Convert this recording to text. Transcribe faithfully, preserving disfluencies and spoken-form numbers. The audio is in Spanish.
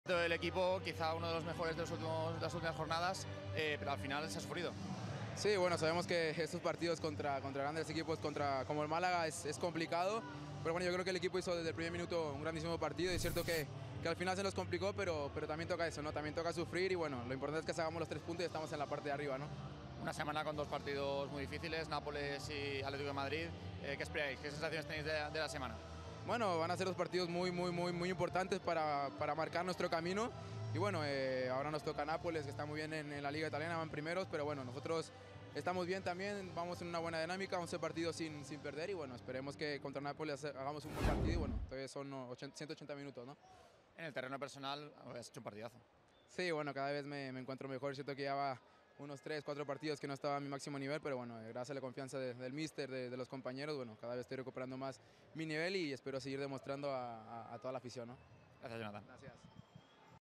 El equipo quizá uno de los mejores de, los últimos, de las últimas jornadas, eh, pero al final se ha sufrido. Sí, bueno, sabemos que estos partidos contra, contra grandes equipos contra, como el Málaga es, es complicado, pero bueno, yo creo que el equipo hizo desde el primer minuto un grandísimo partido y es cierto que, que al final se nos complicó, pero, pero también toca eso, ¿no? También toca sufrir y bueno, lo importante es que sacamos los tres puntos y estamos en la parte de arriba, ¿no? Una semana con dos partidos muy difíciles, Nápoles y Atlético de Madrid. Eh, ¿Qué esperáis? ¿Qué sensaciones tenéis de, de la semana? Bueno, van a ser dos partidos muy, muy, muy, muy importantes para, para marcar nuestro camino. Y bueno, eh, ahora nos toca Nápoles, que está muy bien en, en la Liga Italiana, van primeros, pero bueno, nosotros estamos bien también, vamos en una buena dinámica, once partidos sin, sin perder y bueno, esperemos que contra Nápoles hagamos un buen partido y bueno, todavía son ochenta, ciento ochenta minutos, ¿no? En el terreno personal has hecho un partidazo. Sí, bueno, cada vez me, me encuentro mejor, siento que ya va unos tres, cuatro partidos que no estaba a mi máximo nivel, pero bueno, gracias a la confianza de, del míster, de, de los compañeros, bueno, cada vez estoy recuperando más mi nivel y espero seguir demostrando a, a, a toda la afición, ¿no? Gracias, Jonathan. Gracias.